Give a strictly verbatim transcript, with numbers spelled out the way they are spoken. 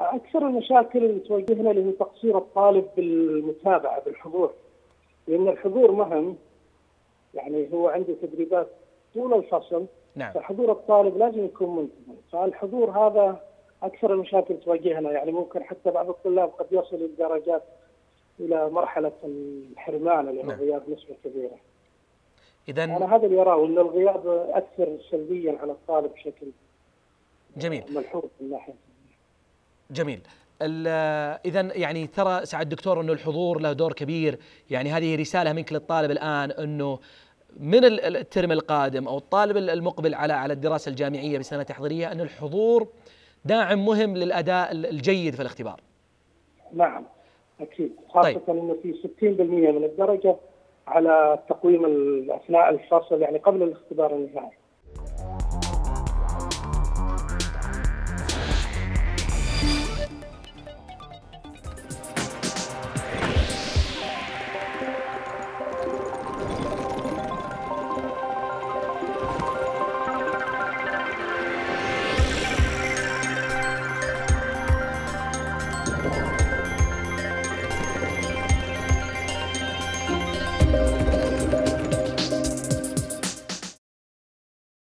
أكثر المشاكل اللي تواجهنا اللي هو تقصير الطالب بالمتابعة بالحضور، لأن الحضور مهم. يعني هو عنده تدريبات طول الفصل، نعم. فحضور الطالب لازم يكون منتظم، فالحضور هذا أكثر المشاكل تواجهنا. يعني ممكن حتى بعض الطلاب قد يصل الدرجات إلى مرحلة الحرمان اللي هو الغياب نسبة كبيرة. إذا أنا هذا اللي أراه، أن الغياب أثر سلبيا على الطالب بشكل جميل ملحوظ من ناحية. جميل. إذا يعني ترى سعد الدكتور أنه الحضور له دور كبير. يعني هذه رسالة منك للطالب الآن، أنه من الترم القادم أو الطالب المقبل على على الدراسة الجامعية بسنة تحضيرية، أن الحضور داعم مهم للأداء الجيد في الاختبار. نعم أكيد، خاصة طيب. أنه في ستين بالمئة من الدرجة على التقويم أثناء الفصل، يعني قبل الاختبار النهائي.